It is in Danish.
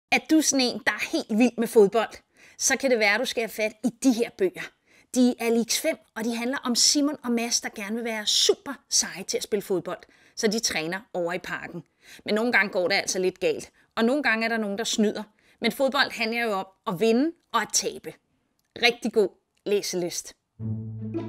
Er du sådan en, der er helt vild med fodbold, så kan det være, at du skal have fat i de her bøger. De er Lix 5, og de handler om Simon og Mads, der gerne vil være super seje til at spille fodbold, så de træner over i parken. Men nogle gange går det altså lidt galt, og nogle gange er der nogen, der snyder. Men fodbold handler jo om at vinde og at tabe. Rigtig god læselyst.